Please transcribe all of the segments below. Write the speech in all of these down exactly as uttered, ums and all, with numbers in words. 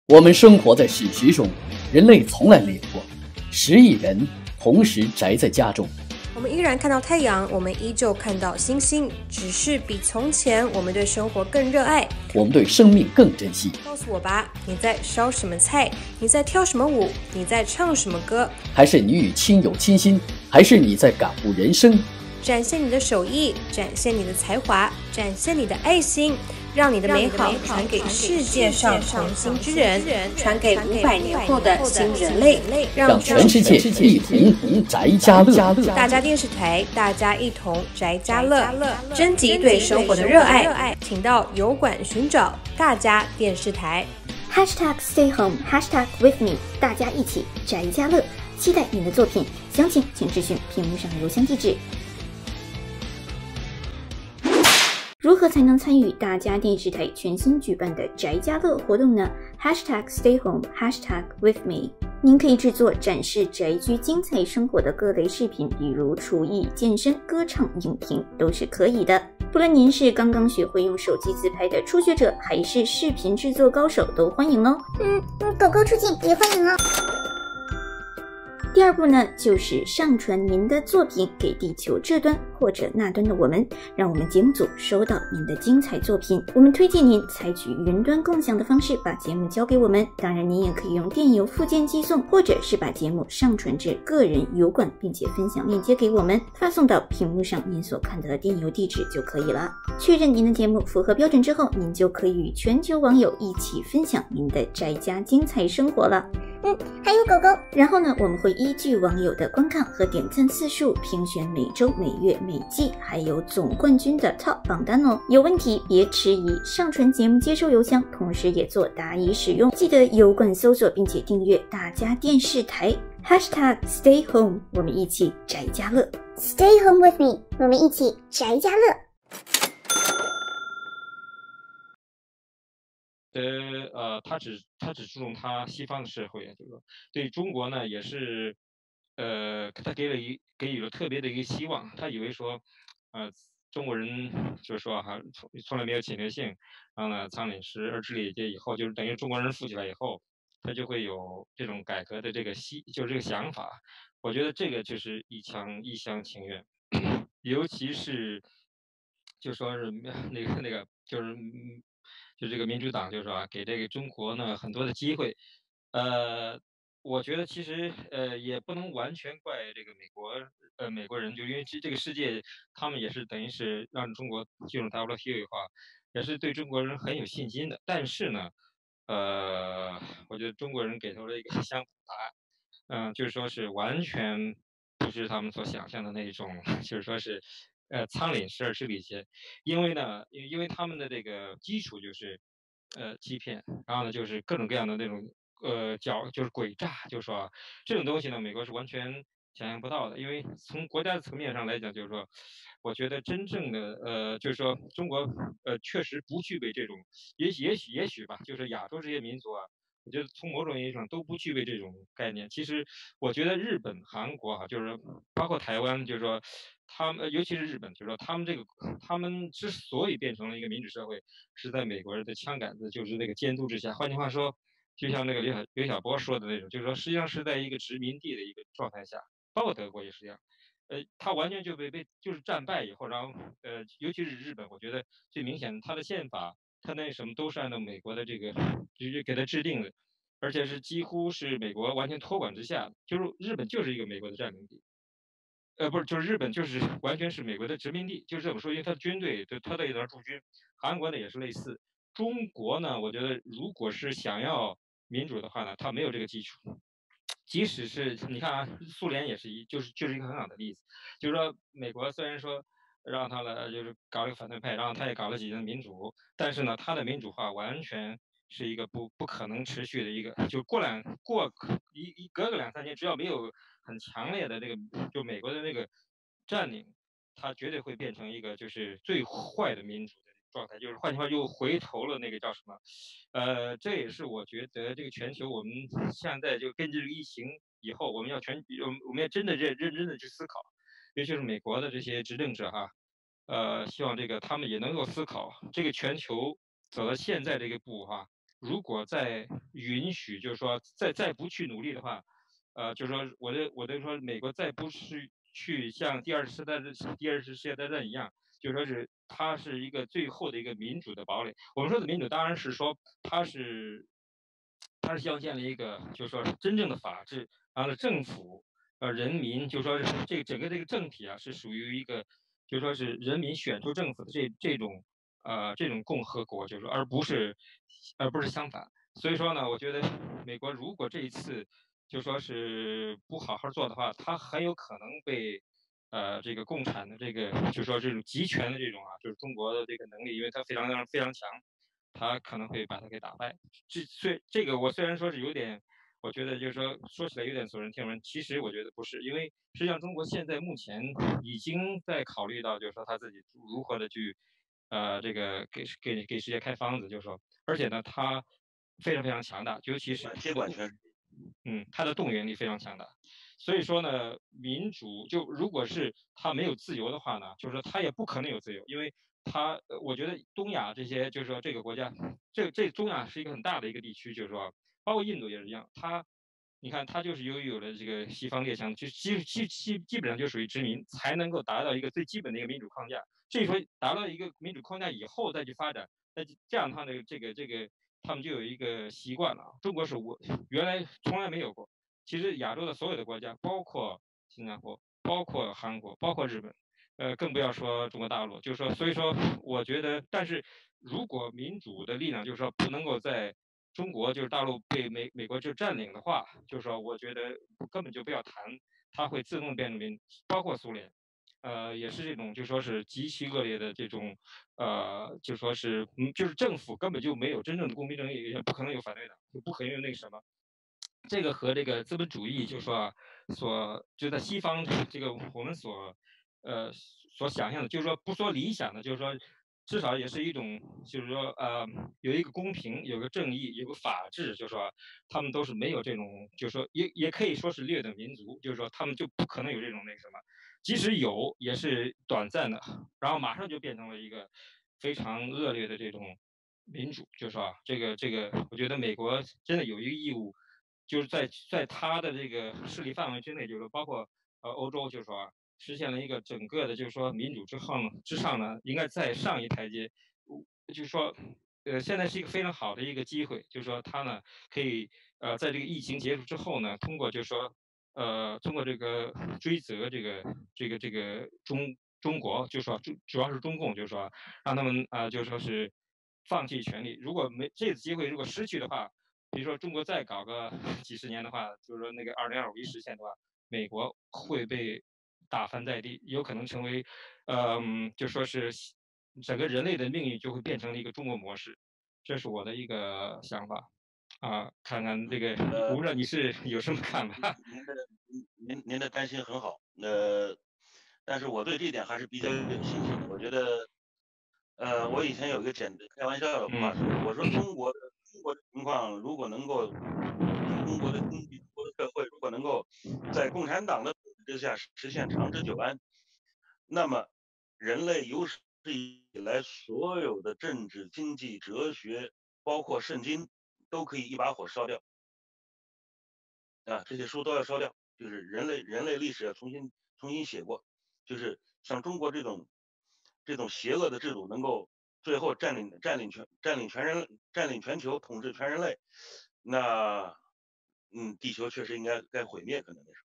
我们生活在史实中，人类从来没有过十亿人同时宅在家中。 我们依然看到太阳，我们依旧看到星星，只是比从前我们对生活更热爱， 我们对生命更珍惜。 告诉我吧，你在烧什么菜？你在跳什么舞？你在唱什么歌？ 还是你与亲友亲心？还是你在感悟人生？ 展现你的手艺，展现你的才华，展现你的爱心，让你的美好传给世界上同心之人，传给五百年后的新人类， 让全世界一同宅家乐。 大家电视台，大家一同宅家乐，征集对生活的热爱，请到油管寻找大家电视台。 Hashtag Stay Home Hashtag With Me， 大家一起宅家乐，期待您的作品，详情请咨询屏幕上的邮箱地址。如何才能参与大家电视台全新举办的宅家乐活动呢？ Hashtag Stay Home Hashtag With Me， 您可以制作展示宅居精彩生活的各类视频，比如厨艺、健身、歌唱、影评都是可以的。不论您是刚刚学会用手机自拍的初学者，还是视频制作高手，都欢迎哦。 嗯，狗狗出镜也欢迎哦。 第二步呢，就是上传您的作品给地球这端或者那端的我们，让我们节目组收到您的精彩作品。我们推荐您采取云端共享的方式把节目交给我们，当然您也可以用电邮附件寄送，或者是把节目上传至个人油管，并且分享链接给我们，发送到屏幕上您所看到的电邮地址就可以了。确认您的节目符合标准之后，您就可以与全球网友一起分享您的宅家精彩生活了。 嗯，还有狗狗。 然后呢，我们会依据网友的观看和点赞次数评选每周、每月、每季还有总冠军的 top 榜单哦。有问题别迟疑，上传节目接收邮箱，同时也做答疑使用。记得油管搜索并且订阅大家电视台 Hashtag Stay Home， 我们一起宅家乐。 Stay home with me， 我们一起宅家乐。 呃呃，他只他只注重他西方的社会啊，就是说对中国呢也是，呃，他给了一给予了特别的一个希望。他以为说，呃，中国人就是说哈，从从来没有侵略性，然后呢，仓廪实而治理这以后，就是等于中国人富起来以后，他就会有这种改革的这个希，就是这个想法。我觉得这个就是一腔一厢情愿，尤其是就说是那个那个就是。嗯就这个民主党就是说啊，给这个中国呢很多的机会，呃，我觉得其实呃也不能完全怪这个美国呃美国人，就因为这这个世界他们也是等于是让中国进入 W T O 以后啊，也是对中国人很有信心的。但是呢，呃，我觉得中国人给出了一个相反答案，嗯、就是说是完全不是他们所想象的那种，就是说是呃仓廪实而治理些。因为呢，因因为他们的这个基础就是，呃，欺骗，然后呢，就是各种各样的那种，呃，狡，就是诡诈，就是说啊，这种东西呢，美国是完全想象不到的。因为从国家的层面上来讲，就是说，我觉得真正的，呃，就是说中国，呃，确实不具备这种，也许也许也许吧，就是亚洲这些民族啊。我觉得从某种意义上都不具备这种概念。其实，我觉得日本、韩国啊，就是包括台湾，就是说，他们尤其是日本，就是说他们这个他们之所以变成了一个民主社会，是在美国人的枪杆子就是那个监督之下。换句话说，就像那个刘晓刘晓波说的那种，就是说实际上是在一个殖民地的一个状态下，包括德国也是一样。呃，他完全就被被就是战败以后，然后呃，尤其是日本，我觉得最明显，他的宪法，他那什么都是按照美国的这个直接给他制定的，而且是几乎是美国完全托管之下的，就是日本就是一个美国的占领地。呃，不是，就是日本就是完全是美国的殖民地，就是这么说，因为他的军队，对他在那儿驻军。韩国呢也是类似。中国呢，我觉得如果是想要民主的话呢，它没有这个基础。即使是你看啊，苏联也是一，就是就是一个很好的例子，就是说美国虽然说让他了就是搞了个反对派，然后他也搞了几年民主，但是呢，他的民主化完全是一个不不可能持续的一个，就过两过一一隔个两三年，只要没有很强烈的这个就美国的那个占领，它绝对会变成一个就是最坏的民主的状态，就是换句话又回头了那个叫什么，呃，这也是我觉得这个全球我们现在就根据这个疫情以后，我们要全我们我们要真的认认真的去思考，尤其是美国的这些执政者哈，呃，希望这个他们也能够思考这个全球走到现在这个步哈，如果再允许，就是说再再不去努力的话，呃，就是说我的我的说美国再不是去像第二次世界第二次世界大战一样，就说是它是一个最后的一个民主的堡垒。我们说的民主当然是说它是它是要建立一个就是说真正的法治，然后政府呃人民就说这个整个这个政体啊是属于一个就说是人民选出政府的这这种呃这种共和国，就是说而不是而不是相反。所以说呢，我觉得美国如果这一次就说是不好好做的话，它很有可能被呃这个共产的这个就说这种集权的这种啊，就是中国的这个能力，因为它非常非常强，它可能会把它给打败。这虽这个我虽然说是有点。我觉得就是说，说起来有点耸人听闻，其实我觉得不是，因为实际上中国现在目前已经在考虑到，就是说他自己如何的去，呃，这个给给给世界开方子，就是说，而且呢，他非常非常强大，尤其是接管权， 嗯，他的动员力非常强大。所以说呢，民主就如果是他没有自由的话呢，就是说他也不可能有自由，因为他我觉得东亚这些就是说这个国家，这这中亚是一个很大的一个地区，就是说。包括印度也是一样，它，你看它就是由于有了这个西方列强，就基基基基本上就属于殖民，才能够达到一个最基本的一个民主框架。所以说达到一个民主框架以后再去发展，那这样的话呢，这个这个他们就有一个习惯了。中国是我原来从来没有过，其实亚洲的所有的国家，包括新加坡、包括韩国、包括日本，呃，更不要说中国大陆，就是说，所以说我觉得，但是如果民主的力量就是说不能够在中国就是大陆被美美国就占领的话，就是说，我觉得根本就不要谈，它会自动变成民，包括苏联，呃，也是这种就说是极其恶劣的这种，呃，就说是嗯，就是政府根本就没有真正的公平正义，也不可能有反对党，就不可能有那个什么。这个和这个资本主义，就是说所就在西方这个我们所呃所想象的，就是说不说理想的，就是说至少也是一种，就是说呃有一个公平，有个正义，有个法治，就是说他们都是没有这种，就是说也也可以说是劣等民族，就是说他们就不可能有这种那什么，即使有也是短暂的，然后马上就变成了一个非常恶劣的这种民主，就是说这个这个，我觉得美国真的有一个义务。就是在在他的这个势力范围之内，就是包括呃欧洲，就是说实现了一个整个的，就是说民主之后之上呢，应该再上一台阶。就是说，呃，现在是一个非常好的一个机会，就是说他呢可以呃在这个疫情结束之后呢，通过就是说呃通过这个追责这个这个这个中中国，就是说主主要是中共，就是说让他们啊、呃、就说是放弃权利。如果没这次机会如果失去的话，比如说中国再搞个几十年的话，就是说那个二零二五一实现的话，美国会被打翻在地，有可能成为，嗯，就说是整个人类的命运就会变成了一个中国模式，这是我的一个想法啊。看看这个，我不知道你是有什么看法？ 您的您您的担心很好，呃，但是我对这一点还是比较有信心的。我觉得，呃，我以前有一个简开玩笑的话说，我说中国的中国的情况如果能够，中国的经济、中国的社会如果能够在共产党的统治之下实现长治久安，那么人类有史以来所有的政治、经济、哲学，包括圣经，都可以一把火烧掉。啊，这些书都要烧掉，就是人类人类历史要重新重新写过，就是像中国这种这种邪恶的制度能够最后占领占领全占领全人占领全球，统治全人类，那嗯，地球确实应该该毁灭，可能那时候，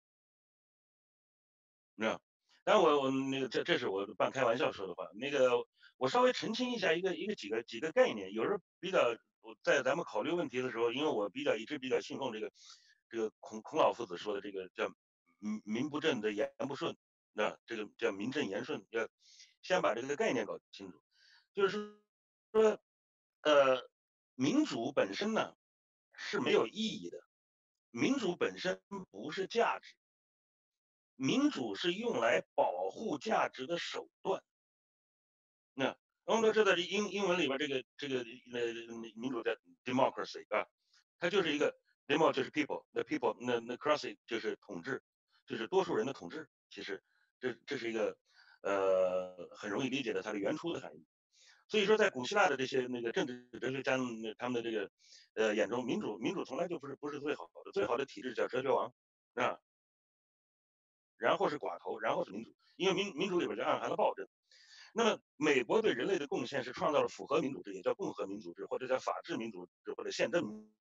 那当然我我那个这这是我半开玩笑说的话，那个我稍微澄清一下一个一个几个几个概念，有时候比较我在咱们考虑问题的时候，因为我比较一直比较信奉这个。这个孔孔老夫子说的这个叫民民不正的言不顺，那这个叫名正言顺，要先把这个概念搞清楚。就是说，呃，民主本身呢是没有意义的，民主本身不是价值，民主是用来保护价值的手段。那我们都知道，这英英文里边这个这个呃民主叫 democracy 啊，它就是一个。demo 就是 people， 那 people 那那 cracy 就是统治，就是多数人的统治。其实这这是一个呃很容易理解的它的原初的含义。 所以说，在古希腊的这些那个政治哲学家他们的这个呃眼中，民主民主从来就不是不是最好的，最好的体制叫哲学王啊，然后是寡头，然后是民主，因为民民主里边就暗含了暴政。那么，美国对人类的贡献是创造了复合民主制，也叫共和民主制，或者叫法治民主制，或者宪政民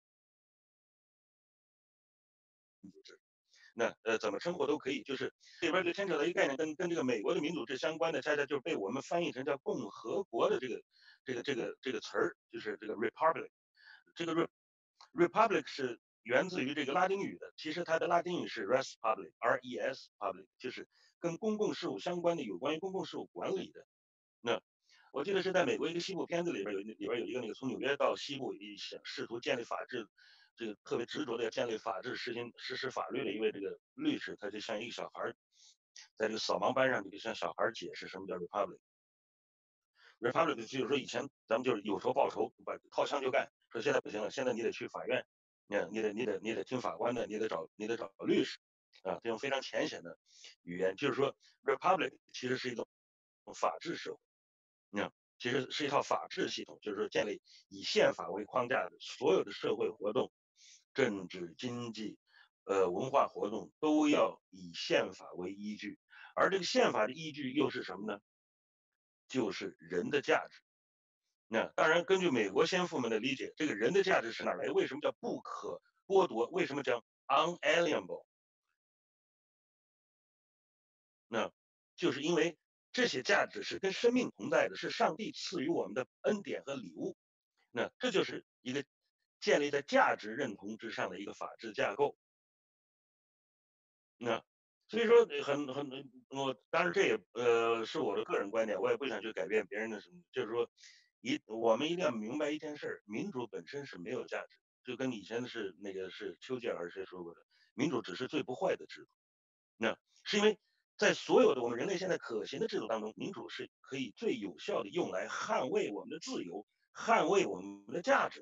主制。那呃，怎么称呼都可以，就是里边就牵扯到一个概念，跟跟这个美国的民主制相关的，恰恰就是被我们翻译成叫共和国的这个这个这个这个词儿，就是这个 republic。这个 republic 是源自于这个拉丁语的，其实它的拉丁语是 res public，r e s public， 就是跟公共事务相关的，有关于公共事务管理的。那我记得是在美国一个西部片子里边有里边有一个那个从纽约到西部一想试图建立法治，这个特别执着的要建立法治、实行实施法律的一位这个律师，他就像一个小孩，在这个扫盲班上就向小孩解释什么叫 republic。republic 就是说以前咱们就是有仇报仇，把掏枪就干，说现在不行了，现在你得去法院，你你得你得你得听法官的，你得找你得找律师啊，这种非常浅显的语言，就是说 republic 其实是一种法治社会。那其实是一套法治系统，就是说建立以宪法为框架的所有的社会活动、政治、经济、呃文化活动都要以宪法为依据，而这个宪法的依据又是什么呢？就是人的价值。那当然，根据美国先父们的理解，这个人的价值是哪来？为什么叫不可剥夺？为什么叫 unalienable？ 那就是因为这些价值是跟生命同在的，是上帝赐予我们的恩典和礼物。那这就是一个建立在价值认同之上的一个法治架构。那所以说很很我当然这也呃是我的个人观点，我也不想去改变别人的什么，就是说一我们一定要明白一件事，民主本身是没有价值，就跟以前的是那个是丘吉尔谁说过的，民主只是最不坏的制度。那是因为在所有的我们人类现在可行的制度当中，民主是可以最有效的用来捍卫我们的自由，捍卫我们的价值。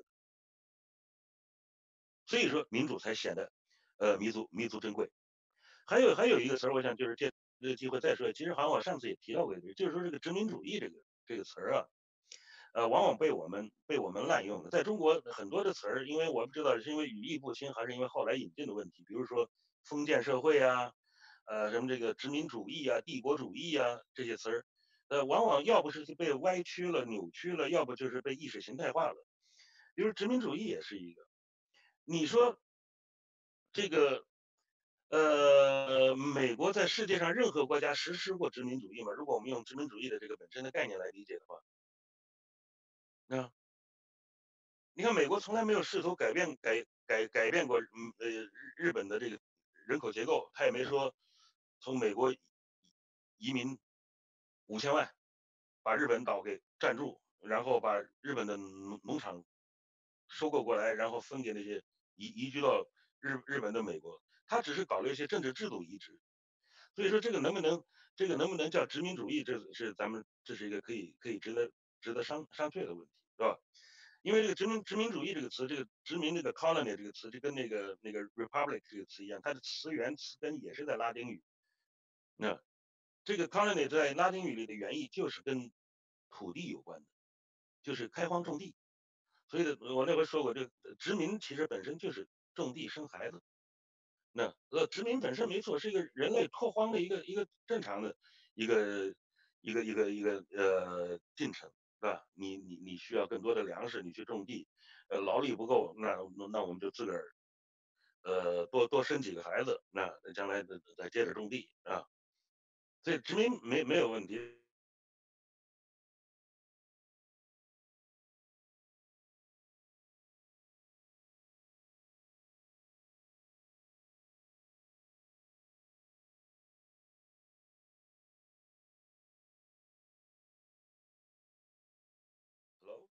所以说民主才显得呃弥足弥足珍贵。还有还有一个词儿，我想就是借这个机会再说，其实好像我上次也提到过一句，就是说这个殖民主义这个这个词儿啊，呃，往往被我们被我们滥用的。在中国很多的词儿，因为我不知道是因为语义不清，还是因为后来引进的问题，比如说封建社会啊。呃，什么这个殖民主义啊、帝国主义啊这些词儿，呃，往往要不是被歪曲了、扭曲了，要不就是被意识形态化了。比如殖民主义也是一个，你说这个呃，美国在世界上任何国家实施过殖民主义吗？如果我们用殖民主义的这个本身的概念来理解的话，那你看美国从来没有试图改变改改改变过嗯呃日本的这个人口结构，他也没说。从美国移民五千万，把日本岛给占住，然后把日本的农农场收购过来，然后分给那些移移居到日日本的美国。他只是搞了一些政治制度移植。所以说这个能不能这个能不能叫殖民主义，这是咱们这是一个可以可以值得值得商商榷的问题，是吧？因为这个殖民殖民主义这个词，这个殖民这个 colony 这个词，就跟那个那个 republic 这个词一样，它的词源词根也是在拉丁语。那这个 colony 在拉丁语里的原意就是跟土地有关的，就是开荒种地。所以我那回说过，这个殖民其实本身就是种地生孩子。那呃，殖民本身没错，是一个人类拓荒的一个一个正常的一个一个一个一个呃进程，是吧？你你你需要更多的粮食，你去种地，呃，劳力不够，那那我们就自个儿呃多多生几个孩子，那将来再再接着种地啊。所以殖民没没有问题。Hello，Hello，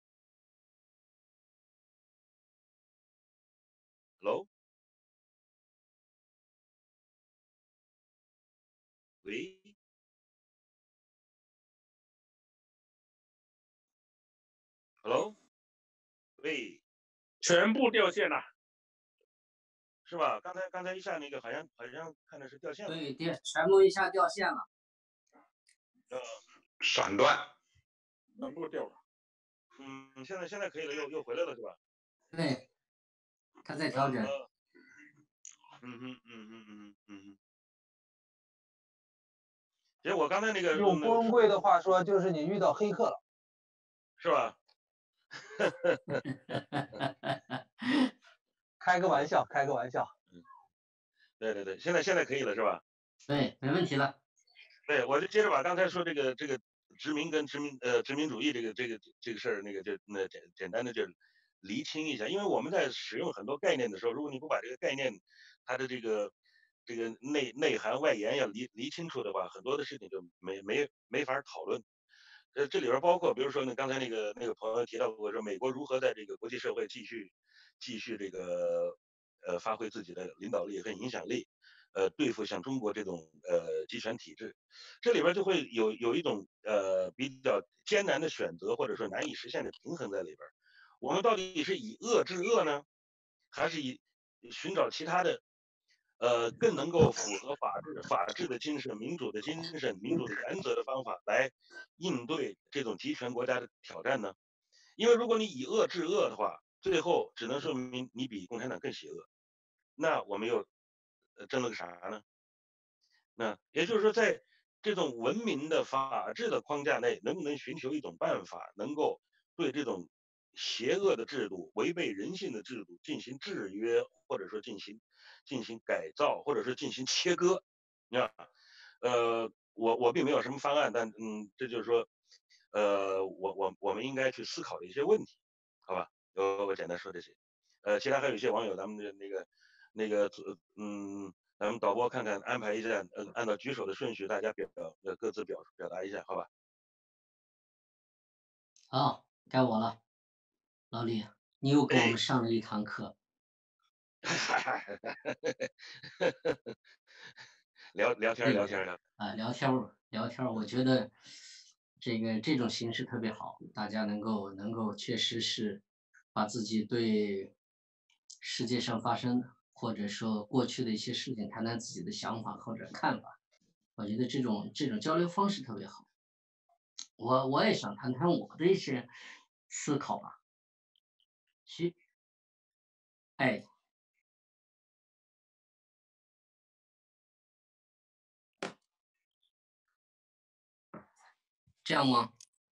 喂。Hello，喂， 全部掉线了， 是吧？刚才刚才一下那个好像好像看的是掉线了。 对，电全部一下掉线了。 呃， 闪断，全部掉了。 嗯，现在现在可以了，又又回来了是吧？ 对，他在调整。 嗯嗯嗯嗯嗯嗯嗯。其实我刚才那个用郭文贵的话说，就是你遇到黑客了， 是吧？ 开个玩笑，开个玩笑。 嗯，对对对，现在现在可以了是吧？ 对，没问题了。 对，我就接着把刚才说这个这个殖民跟殖民呃殖民主义这个这个这个事儿，那个就那简简单的就厘清一下，因为我们在使用很多概念的时候，如果你不把这个概念它的这个这个内内涵外延要厘厘清楚的话，很多的事情就没没没法讨论。呃，这里边包括比如说呢，刚才那个那个朋友提到过，说美国如何在这个国际社会继续继续这个呃发挥自己的领导力和影响力。呃，对付像中国这种呃集权体制，这里边就会有有一种呃比较艰难的选择，或者说难以实现的平衡在里边。我们到底是以恶制恶呢，还是以寻找其他的呃更能够符合法治、法治的精神、民主的精神、民主的原则的方法来应对这种集权国家的挑战呢？因为如果你以恶制恶的话，最后只能说明你比共产党更邪恶。那我们又呃争了个啥呢？那也就是说，在这种文明的法治的框架内，能不能寻求一种办法，能够对这种邪恶的制度、违背人性的制度进行制约，或者说进行进行改造，或者说进行切割？啊，呃，我我并没有什么方案，但嗯，这就是说，呃，我我我们应该去思考的一些问题，好吧？呃，我简单说这些，呃，其他还有一些网友，咱们的那个那个嗯。咱们导播看看安排一下，嗯，按照举手的顺序，大家表呃各自表表达一下，好吧？ 好，该我了，老李，你又给我们上了一堂课。 聊聊天聊天聊啊，聊天聊天，我觉得这个这种形式特别好，大家能够能够确实是把自己对世界上发生的，或者说过去的一些事情，谈谈自己的想法或者看法。我觉得这种这种交流方式特别好。我我也想谈谈我的一些思考吧。其，哎。这样吗？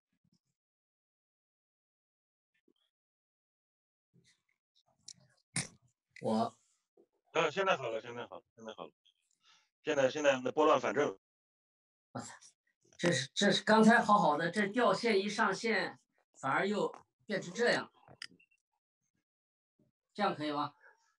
我， 呃，现在好了，现在好了，现在好了，现在现在那拨乱反正。 我操，这是这是刚才好好的，这掉线一上线，反而又变成这样，这样可以吗？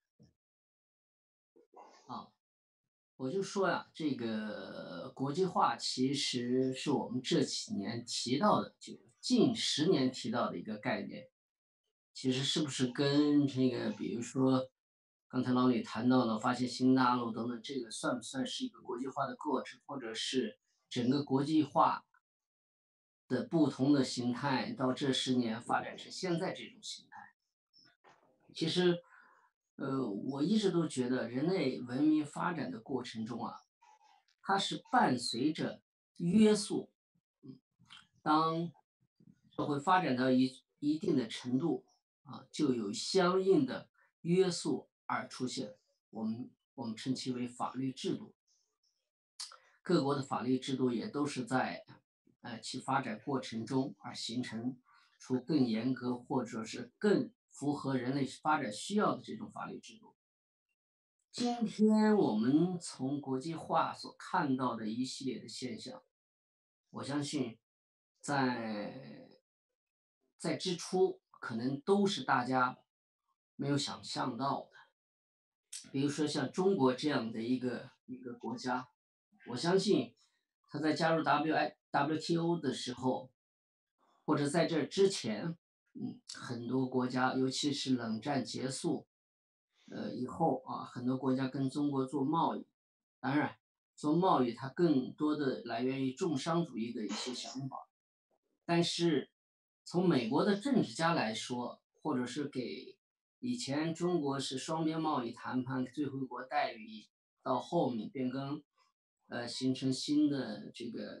啊，我就说呀，这个国际化其实是我们这几年提到的，就近十年提到的一个概念。其实是不是跟这个，比如说刚才老李谈到的发现新大陆等等，这个算不算是一个国际化的过程，或者是整个国际化的不同的形态到这十年发展成现在这种形态？其实，呃，我一直都觉得人类文明发展的过程中啊，它是伴随着约束，嗯，当社会发展到一一定的程度啊，就有相应的约束而出现，我们我们称其为法律制度。各国的法律制度也都是在呃其发展过程中而形成出更严格或者是更符合人类发展需要的这种法律制度。今天我们从国际化所看到的一系列的现象，我相信在在之初可能都是大家没有想象到的。比如说像中国这样的一个一个国家，我相信他在加入 W I W T O 的时候，或者在这之前，嗯，很多国家，尤其是冷战结束，呃以后啊，很多国家跟中国做贸易，当然做贸易它更多的来源于重商主义的一些想法，但是从美国的政治家来说，或者是给以前中国是双边贸易谈判最惠国待遇，到后面变更，呃，形成新的这个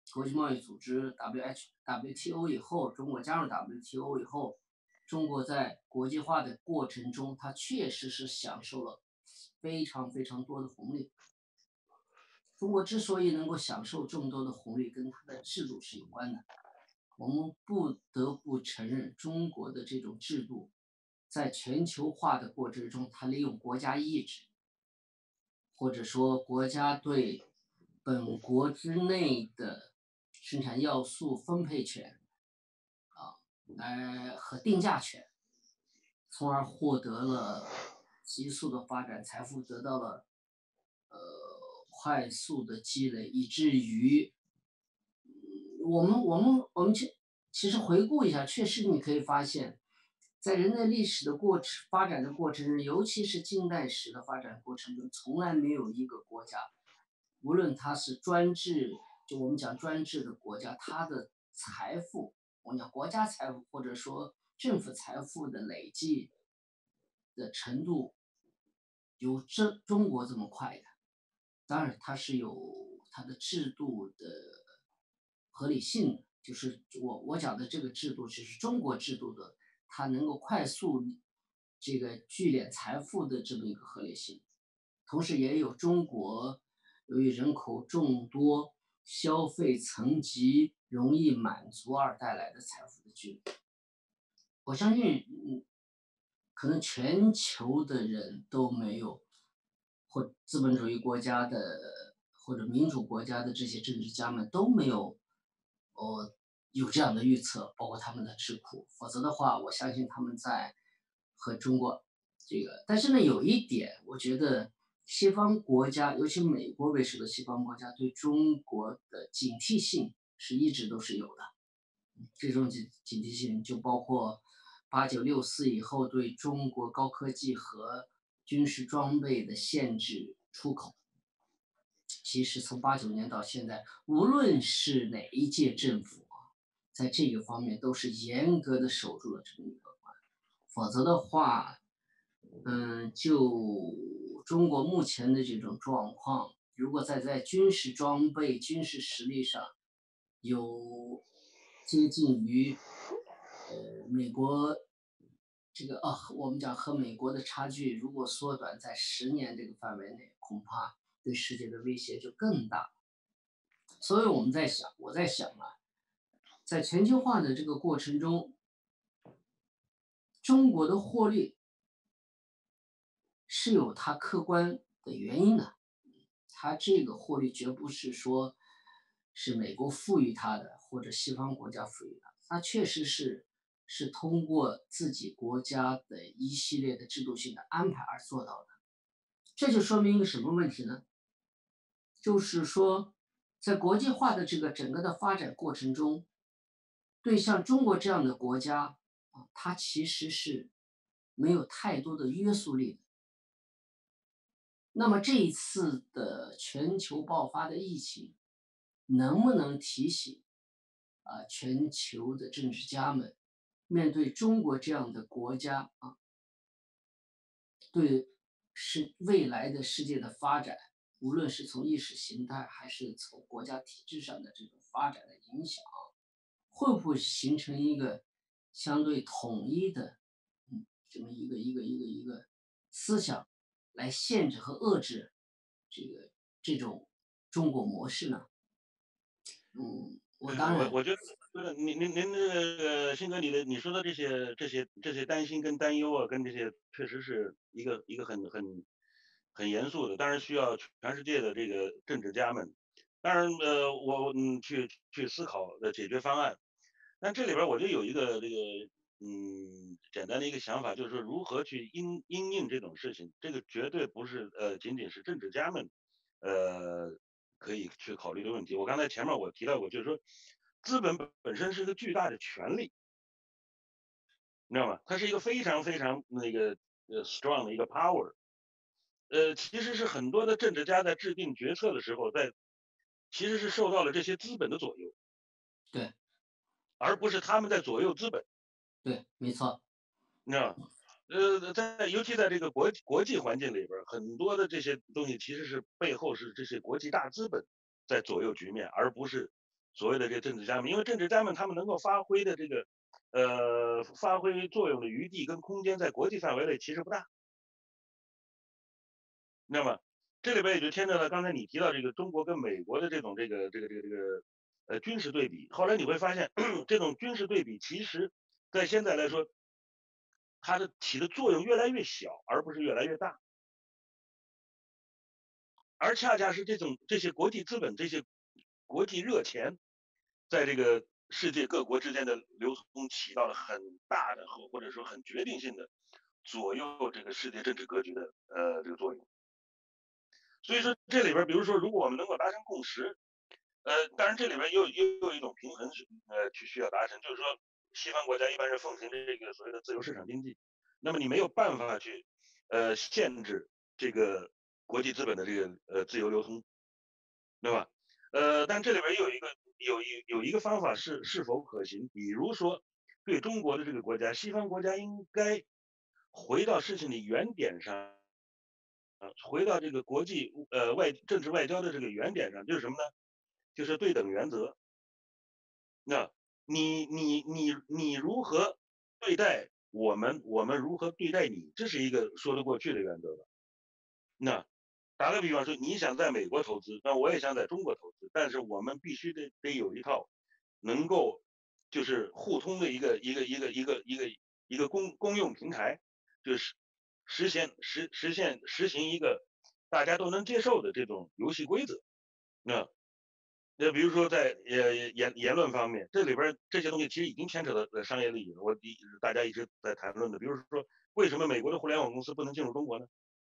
国际贸易组织 W H W T O 以后，中国加入 W T O 以后，中国在国际化的过程中，它确实是享受了非常非常多的红利。中国之所以能够享受这么多的红利，跟它的制度是有关的。我们不得不承认，中国的这种制度在全球化的过程中，它利用国家意志，或者说国家对本国之内的生产要素分配权啊，来和定价权，从而获得了急速的发展，财富得到了呃快速的积累，以至于我们我们我们其其实回顾一下，确实你可以发现，在人类历史的过程发展的过程中，尤其是近代史的发展过程中，从来没有一个国家，无论它是专制，就我们讲专制的国家，它的财富，我们讲国家财富或者说政府财富的累计的程度，有这中国这么快的。当然，它是有它的制度的合理性的，就是我我讲的这个制度，就是中国制度的，它能够快速这个聚敛财富的这么一个合理性，同时也有中国由于人口众多、消费层级容易满足而带来的财富的聚敛。我相信，嗯，可能全球的人都没有，或资本主义国家的或者民主国家的这些政治家们都没有，呃，有这样的预测，包括他们的智库。否则的话，我相信他们在和中国这个，但是呢，有一点，我觉得西方国家，尤其美国为首的西方国家，对中国的警惕性是一直都是有的。这种警警惕性就包括八九六四以后对中国高科技和军事装备的限制出口。其实从八九年到现在，无论是哪一届政府啊，在这个方面都是严格的守住了这么一个关，否则的话，嗯，就中国目前的这种状况，如果在在军事装备、军事实力上有接近于呃美国这个啊，我们讲和美国的差距，如果缩短在十年这个范围内，恐怕对世界的威胁就更大。所以我们在想，我在想啊，在全球化的这个过程中，中国的获利是有它客观的原因的。它这个获利绝不是说是美国赋予它的，或者西方国家赋予它，它确实是是通过自己国家的一系列的制度性的安排而做到的。这就说明一个什么问题呢？就是说，在国际化的这个整个的发展过程中，对像中国这样的国家啊，它其实是没有太多的约束力的。那么这一次的全球爆发的疫情，能不能提醒啊全球的政治家们，面对中国这样的国家啊，对是未来的世界的发展，无论是从意识形态还是从国家体制上的这种发展的影响，会不会形成一个相对统一的，嗯，这么一个一个一个一个思想，来限制和遏制这个这种中国模式呢？嗯，我当然， 我我觉得您您您这个新哥，你的你说的这些这些这些担心跟担忧啊，跟这些确实是一个一个很很很严肃的，当然需要全世界的这个政治家们，当然呃我嗯去去思考的解决方案。但这里边我就有一个这个嗯简单的一个想法，就是说如何去因因应这种事情，这个绝对不是呃仅仅是政治家们呃可以去考虑的问题。我刚才前面我提到过，就是说资本本身是个巨大的权利，你知道吗？它是一个非常非常那个呃 strong 的一个 power。呃，其实是很多的政治家在制定决策的时候，在其实是受到了这些资本的左右。 对。 而不是他们在左右资本。 对，没错。 你知道吗？呃，在尤其在这个国国际环境里边，很多的这些东西其实是背后是这些国际大资本在左右局面，而不是所谓的这个政治家们，因为政治家们他们能够发挥的这个呃发挥作用的余地跟空间在国际范围内其实不大。那么这里边也就牵扯到刚才你提到这个中国跟美国的这种这个这个这个这个呃军事对比，后来你会发现这种军事对比其实在现在来说，它的起的作用越来越小，而不是越来越大。而恰恰是这种这些国际资本、这些国际热钱，在这个世界各国之间的流通起到了很大的或或者说很决定性的左右这个世界政治格局的呃这个作用。所以说这里边，比如说，如果我们能够达成共识，呃，当然这里边又又有一种平衡是呃去需要达成，就是说西方国家一般是奉行这个所谓的自由市场经济，那么你没有办法去呃限制这个国际资本的这个呃自由流通，对吧？呃，但这里边有一个有一有一个方法是是否可行，比如说对中国的这个国家，西方国家应该回到事情的原点上。啊，回到这个国际呃外政治外交的这个原点上，就是什么呢？就是对等原则。那你你你你如何对待我们，我们如何对待你，这是一个说得过去的原则吧？那打个比方说，你想在美国投资，那我也想在中国投资，但是我们必须得得有一套能够就是互通的一个一个一个一个一个一个公公用平台，就是实现实实现实行一个大家都能接受的这种游戏规则。那那比如说在呃言言论方面，这里边这些东西其实已经牵扯到商业利益了。我一大家一直在谈论的，比如说为什么美国的互联网公司不能进入中国呢？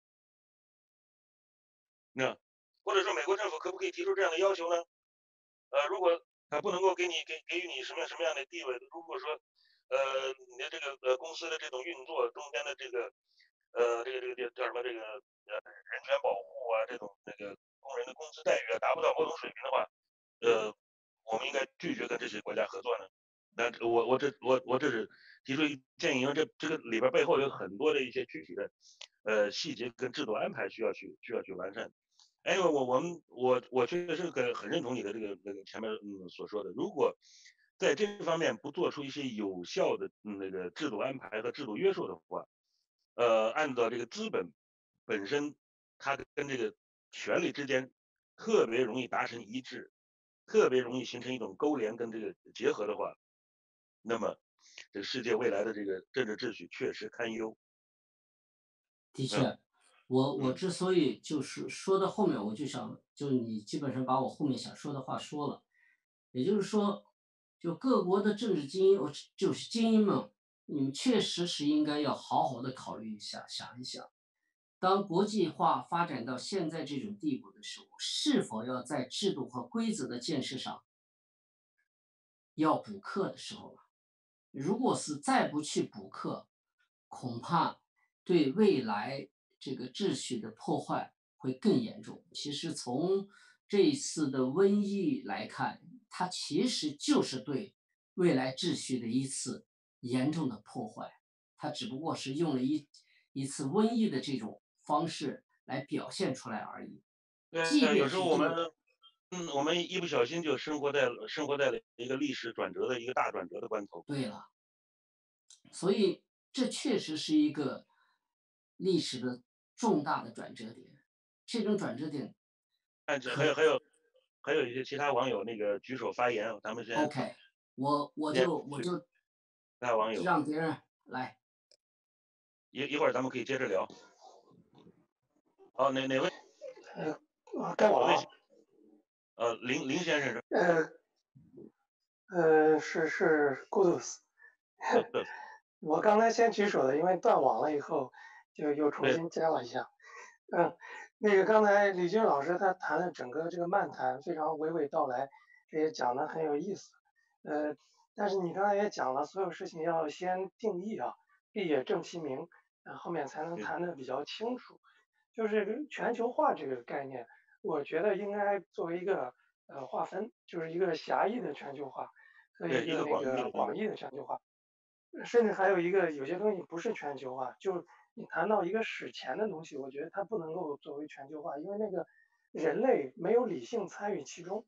那或者说美国政府可不可以提出这样的要求呢？呃，如果他不能够给你给给予你什么什么样的地位，如果说呃你的这个呃公司的这种运作中间的这个呃这个这个叫什么这个呃人权保护啊，这种这个工人的工资待遇啊达不到某种水平的话，呃我们应该拒绝跟这些国家合作呢？那我我这我我这是提出一建议，因为这这个里边背后有很多的一些具体的呃细节跟制度安排需要去需要去完善。哎，我我们我我确实是很很认同你的这个那个前面嗯所说的，如果在这方面不做出一些有效的嗯那个制度安排和制度约束的话，呃，按照这个资本本身它跟这个权力之间特别容易达成一致，特别容易形成一种勾连跟这个结合的话，那么这个世界未来的这个政治秩序确实堪忧。 的确，我我之所以就是说到后面，我就想，就你基本上把我后面想说的话说了，也就是说，就各国的政治精英，我就是精英们，你们确实是应该要好好的考虑一下，想一想，当国际化发展到现在这种地步的时候，是否要在制度和规则的建设上要补课的时候了。如果是再不去补课，恐怕对未来这个秩序的破坏会更严重。其实从这一次的瘟疫来看，它其实就是对未来秩序的一次严重的破坏。它只不过是用了一一次瘟疫的这种方式来表现出来而已。 对，有时候我们嗯，我们一不小心就生活在了生活在了一个历史转折的一个大转折的关头。 对了，所以这确实是一个历史的重大的转折点。这种转折点， 还有还有还有一些其他网友那个举手发言，咱们先。 OK， 我我就我就其他网友让别人来。 一一会儿咱们可以接着聊。好，哪哪位？ 呃，该我了。 呃，林林先生是。 呃，呃，是是 Goodus。我刚才先举手的，因为断网了以后，就又重新加了一下。嗯，那个刚才李军老师他谈的整个这个漫谈非常娓娓道来，这也讲的很有意思。呃，但是你刚才也讲了，所有事情要先定义啊，立也正其名，呃，后面才能谈的比较清楚。就是全球化这个概念，我觉得应该作为一个呃划分，就是一个狭义的全球化和一个那个广义的全球化，甚至还有一个有些东西不是全球化，就你谈到一个史前的东西，我觉得它不能够作为全球化，因为那个人类没有理性参与其中，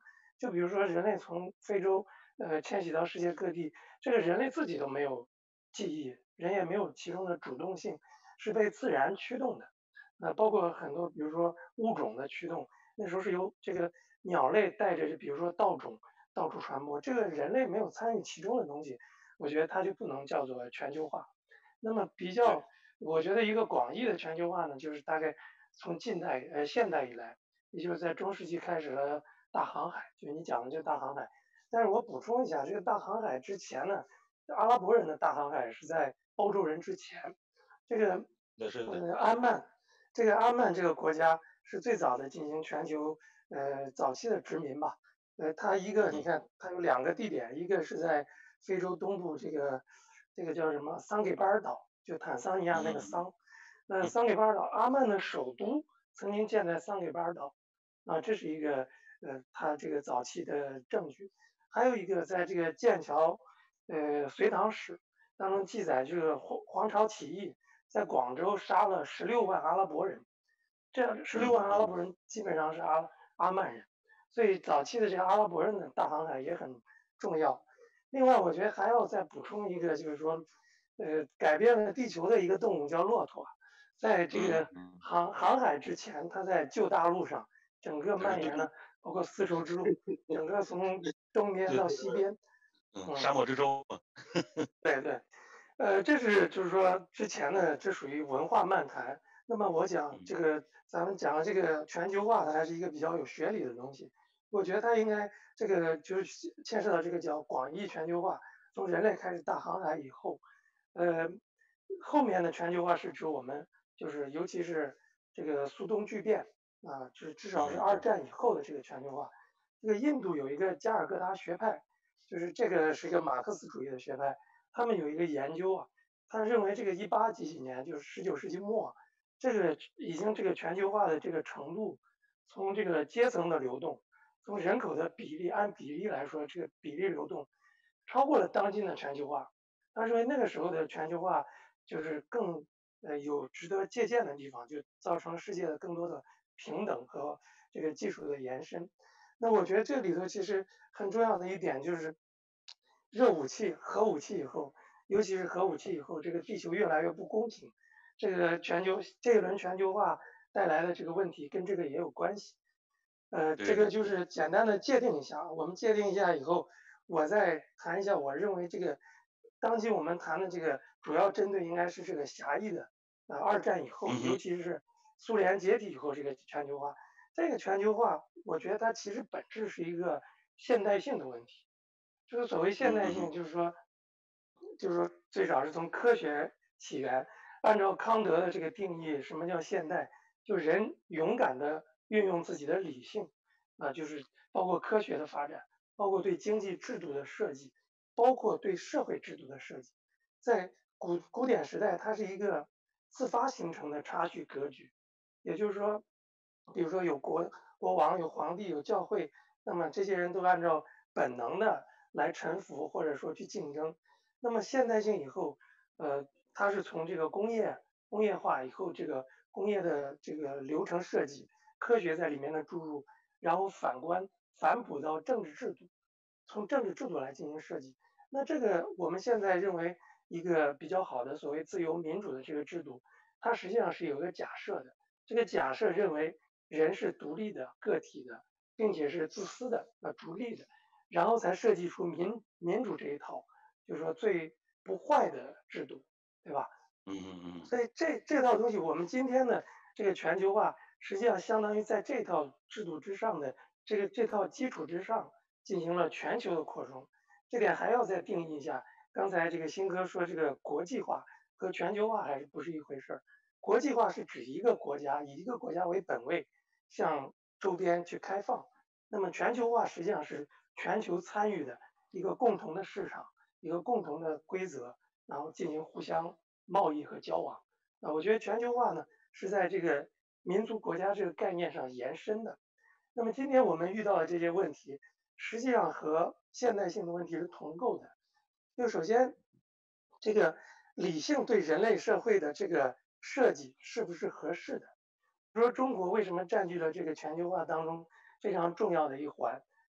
就比如说人类从非洲呃迁徙到世界各地，这个人类自己都没有记忆，人也没有其中的主动性，是被自然驱动的。呃，包括很多比如说物种的驱动，那时候是由这个鸟类带着，比如说稻种到处传播，这个人类没有参与其中的东西，我觉得它就不能叫做全球化。那么比较，我觉得一个广义的全球化呢，就是大概从近代呃现代以来，也就是在中世纪开始了大航海，就你讲的这个大航海。但是我补充一下，这个大航海之前呢，阿拉伯人的大航海是在欧洲人之前，这个呃安曼，这个安曼这个国家是最早的进行全球呃早期的殖民吧。呃，它一个你看，它有两个地点，一个是在非洲东部这个这个叫什么桑给巴尔岛，就坦桑尼亚那个桑。那桑给巴尔岛，阿曼的首都曾经建在桑给巴尔岛，啊，这是一个呃它这个早期的证据。还有一个在这个剑桥呃隋唐史当中记载，这个黄黄巢起义在广州杀了十六万阿拉伯人，这十六万阿拉伯人基本上是阿阿曼人。所以早期的这个阿拉伯人的大航海也很重要。另外，我觉得还要再补充一个，就是说，呃，改变了地球的一个动物叫骆驼，在这个航航海之前，它在旧大陆上整个蔓延了，包括丝绸之路，整个从东边到西边， 嗯，沙漠之舟。 对对，呃，这是就是说之前的，这属于文化漫谈。那么我讲这个，咱们讲的这个全球化，它还是一个比较有学理的东西。我觉得它应该这个就是牵涉到这个叫广义全球化，从人类开始大航海以后，呃，后面的全球化是指我们就是尤其是这个苏东巨变啊，至至少是二战以后的这个全球化。这个印度有一个加尔各答学派，就是这个是一个马克思主义的学派，他们有一个研究啊，他认为这个一八几几年就是十九世纪末，这个已经这个全球化的这个程度，从这个阶层的流动。从人口的比例按比例来说，这个比例流动超过了当今的全球化。他认为那个时候的全球化就是更呃有值得借鉴的地方，就造成世界的更多的平等和这个技术的延伸。那我觉得这里头其实很重要的一点就是，热武器、核武器以后，尤其是核武器以后，这个地球越来越不公平。这个全球这一轮全球化带来的这个问题跟这个也有关系。呃，这个就是简单的界定一下，我们界定一下以后，我再谈一下，我认为这个当今我们谈的这个主要针对应该是这个狭义的，呃，二战以后，尤其是苏联解体以后这个全球化，这个全球化，我觉得它其实本质是一个现代性的问题，就是所谓现代性，就是说，就是说最早是从科学起源，按照康德的这个定义，什么叫现代？就人勇敢的运用自己的理性，啊，就是包括科学的发展，包括对经济制度的设计，包括对社会制度的设计，在古古典时代，它是一个自发形成的差序格局，也就是说，比如说有国国王、有皇帝、有教会，那么这些人都按照本能的来臣服或者说去竞争。那么现代性以后，呃，它是从这个工业工业化以后，这个工业的这个流程设计。科学在里面的注入，然后反观反哺到政治制度，从政治制度来进行设计。那这个我们现在认为一个比较好的所谓自由民主的这个制度，它实际上是有一个假设的。这个假设认为人是独立的个体的，并且是自私的、呃逐利的，然后才设计出民民主这一套，就是说最不坏的制度，对吧？ 嗯嗯嗯。 所以这这套东西，我们今天的这个全球化。实际上相当于在这套制度之上的这个这套基础之上进行了全球的扩充，这点还要再定义一下。刚才这个新哥说这个国际化和全球化还是不是一回事儿？国际化是指一个国家以一个国家为本位向周边去开放，那么全球化实际上是全球参与的一个共同的市场，一个共同的规则，然后进行互相贸易和交往。啊，我觉得全球化呢是在这个民族国家这个概念上延伸的。那么今天我们遇到的这些问题，实际上和现代性的问题是同构的。就首先，这个理性对人类社会的这个设计是不是合适的？比如说中国为什么占据了这个全球化当中非常重要的一环？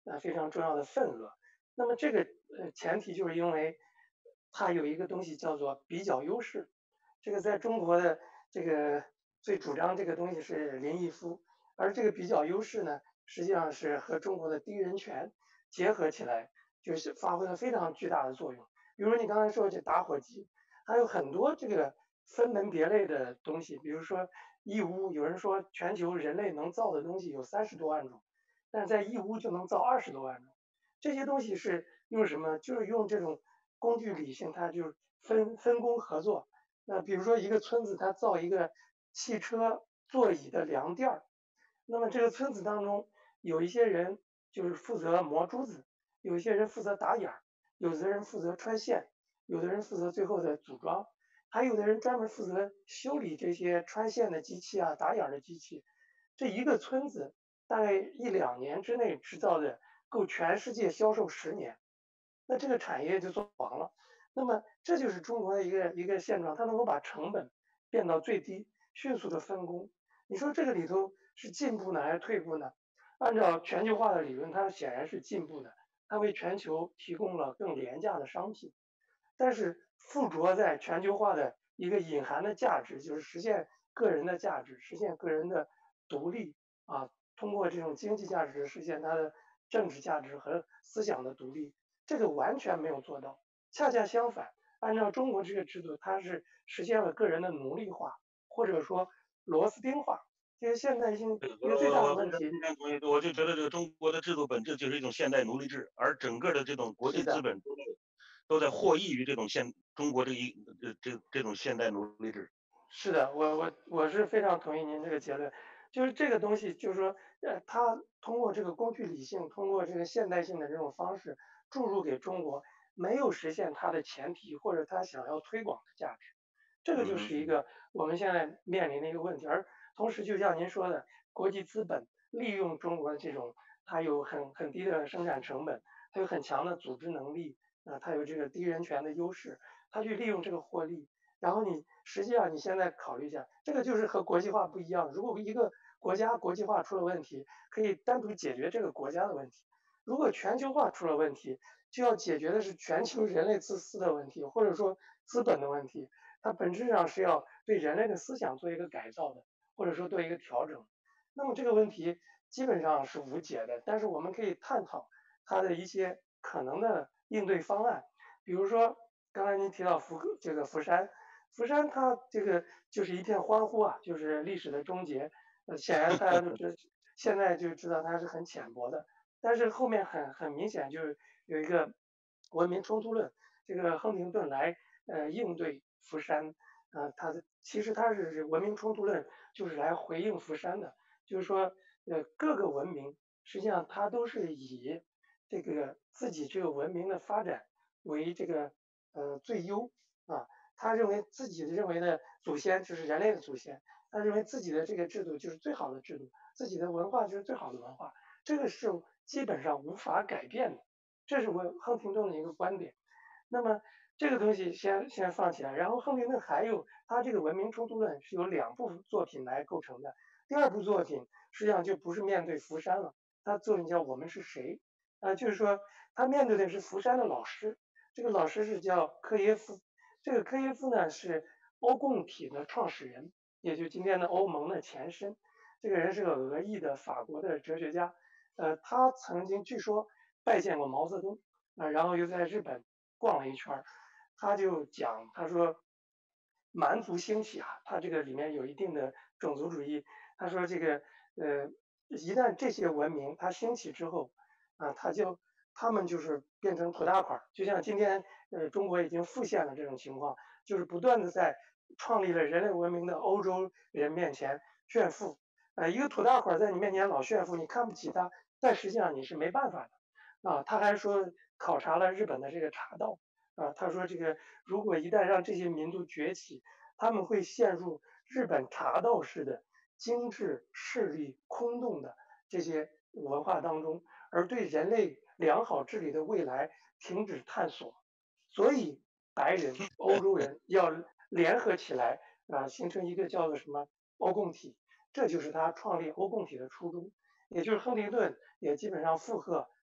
呃非常重要的份额。那么这个呃前提就是因为它有一个东西叫做比较优势，这个在中国的这个最主张这个东西是林毅夫，而这个比较优势呢，实际上是和中国的第一人权结合起来，就是发挥了非常巨大的作用。比如你刚才说这打火机，还有很多这个分门别类的东西，比如说义乌，有人说全球人类能造的东西有三十多万种，但是在义乌就能造二十多万种。这些东西是用什么？就是用这种工具理性，它就是分分工合作。那比如说一个村子，它造一个汽车座椅的梁垫儿，那么这个村子当中有一些人就是负责磨珠子，有一些人负责打眼儿，有的人负责穿线，有的人负责最后的组装，还有的人专门负责修理这些穿线的机器啊、打眼儿的机器。这一个村子大概一两年之内制造的够全世界销售十年，那这个产业就做黄了。那么这就是中国的一个一个现状，它能够把成本变到最低，迅速的分工。你说这个里头是进步呢还是退步呢？按照全球化的理论，它显然是进步的，它为全球提供了更廉价的商品。但是附着在全球化的一个隐含的价值，就是实现个人的价值，实现个人的独立啊，通过这种经济价值实现他的政治价值和思想的独立，这个完全没有做到。恰恰相反，按照中国这个制度，它是实现了个人的奴隶化，或者说螺丝钉化。这个现代性一个最大的问题， 我就觉得这个中国的制度本质就是一种现代奴隶制，而整个的这种国际资本都在都在获益于这种现中国这一这这这种现代奴隶制。 是的，我我我是非常同意您这个结论，就是这个东西，就是说，呃，它通过这个工具理性，通过这个现代性的这种方式注入给中国，没有实现它的前提或者它想要推广的价值，这个就是一个我们现在面临的一个问题。而同时，就像您说的，国际资本利用中国的这种，它有很很低的生产成本，它有很强的组织能力，啊、呃，它有这个第一人权的优势，它去利用这个获利。然后你实际上你现在考虑一下，这个就是和国际化不一样。如果一个国家国际化出了问题，可以单独解决这个国家的问题；如果全球化出了问题，就要解决的是全球人类自私的问题，或者说资本的问题。它本质上是要对人类的思想做一个改造的，或者说做一个调整。那么这个问题基本上是无解的，但是我们可以探讨它的一些可能的应对方案，比如说刚才您提到福这个福山。福山它这个就是一片欢呼啊，就是历史的终结。呃，显然大家都知，现在就知道它是很浅薄的，但是后面很很明显就是有一个文明冲突论，这个亨廷顿来呃应对福山，呃，他的其实他是文明冲突论，就是来回应福山的，就是说呃各个文明实际上它都是以这个自己这个文明的发展为这个呃最优啊。他认为自己认为的祖先就是人类的祖先，他认为自己的这个制度就是最好的制度，自己的文化就是最好的文化，这个是基本上无法改变的，这是我亨廷顿的一个观点。那么这个东西先先放起来，然后亨廷顿还有他这个文明冲突论是由两部作品来构成的，第二部作品实际上就不是面对福山了，他作品叫《我们是谁》，啊，就是说他面对的是福山的老师，这个老师是叫科耶夫。这个科耶夫呢是欧共体的创始人，也就今天的欧盟的前身。这个人是个俄裔的法国的哲学家，呃，他曾经据说拜见过毛泽东，啊、呃，然后又在日本逛了一圈。他就讲，他说蛮族兴起啊，他这个里面有一定的种族主义。他说这个呃，一旦这些文明它兴起之后，啊、呃，他就他们就是变成土大款，就像今天呃中国已经复现了这种情况，就是不断的在创立了人类文明的欧洲人面前炫富。呃，一个土大款在你面前老炫富，你看不起他，但实际上你是没办法的啊。他还说考察了日本的这个茶道啊，他说这个如果一旦让这些民族崛起，他们会陷入日本茶道式的精致势力空洞的这些文化当中，而对人类良好治理的未来停止探索。所以白人欧洲人要联合起来啊，形成一个叫做什么欧共体，这就是他创立欧共体的初衷。也就是亨廷顿也基本上附和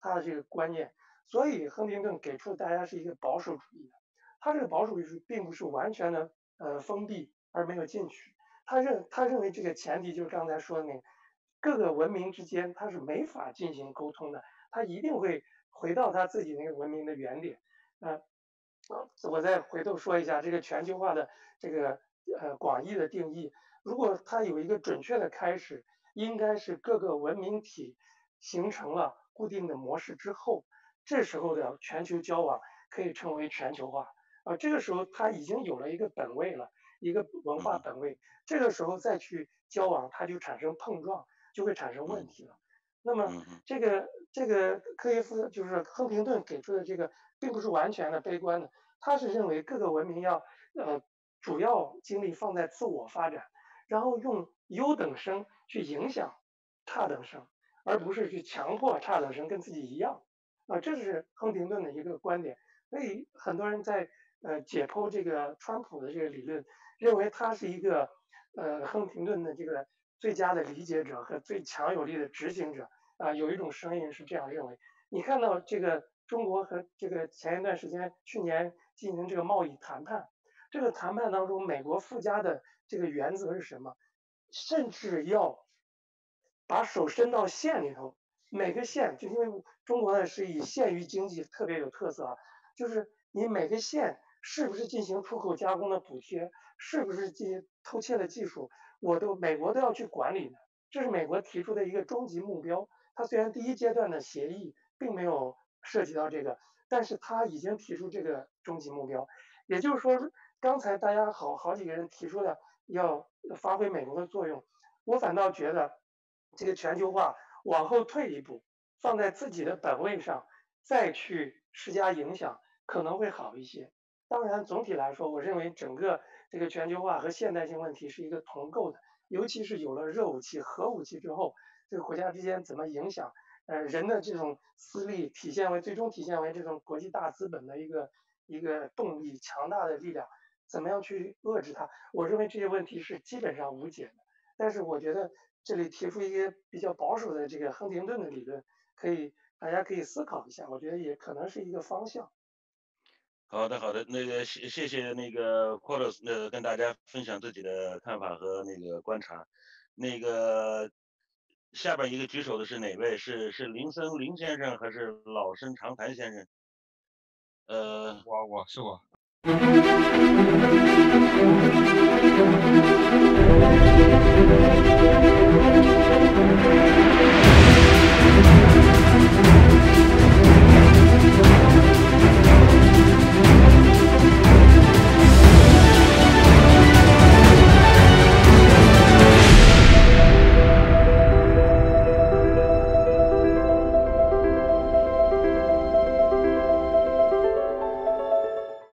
他的这个观念。所以亨廷顿给出的大家是一个保守主义的，他这个保守主义并不是完全的呃封闭而没有进取，他认他认为这个前提就是刚才说的那个各个文明之间它是没法进行沟通的，他一定会回到他自己那个文明的原点。呃，我再回头说一下这个全球化的这个呃广义的定义，如果它有一个准确的开始，应该是各个文明体形成了固定的模式之后，这时候的全球交往可以称为全球化啊。这个时候它已经有了一个本位了，一个文化本位，这个时候再去交往，它就产生碰撞，就会产生问题了。那么这个这个科耶夫就是亨廷顿给出的这个，并不是完全的悲观的，他是认为各个文明要呃主要精力放在自我发展，然后用优等生去影响差等生，而不是去强迫差等生跟自己一样啊，这是亨廷顿的一个观点。所以很多人在呃解剖这个川普的这个理论，认为他是一个呃亨廷顿的这个最佳的理解者和最强有力的执行者啊，有一种声音是这样认为。你看到这个中国和这个前一段时间去年进行这个贸易谈判，这个谈判当中，美国附加的这个原则是什么？甚至要把手伸到县里头，每个县就因为中国呢是以县域经济特别有特色啊，就是你每个县是不是进行出口加工的补贴，是不是进行偷窃的技术，我都美国都要去管理的，这是美国提出的一个终极目标。它虽然第一阶段的协议并没有涉及到这个，但是它已经提出这个终极目标。也就是说，刚才大家好好几个人提出了要发挥美国的作用，我反倒觉得这个全球化往后退一步，放在自己的本位上再去施加影响，可能会好一些。当然，总体来说，我认为整个这个全球化和现代性问题是一个同构的，尤其是有了热武器、核武器之后，这个国家之间怎么影响，呃，人的这种私利体现为最终体现为这种国际大资本的一个一个动力、强大的力量，怎么样去遏制它？我认为这些问题是基本上无解的。但是我觉得这里提出一个比较保守的这个亨廷顿的理论，可以大家可以思考一下，我觉得也可能是一个方向。 好的，好的，那个谢谢谢那个 Quatos 呃跟大家分享自己的看法和那个观察。那个下边一个举手的是哪位？是是林森林先生还是老生常谈先生？呃， 我我是我。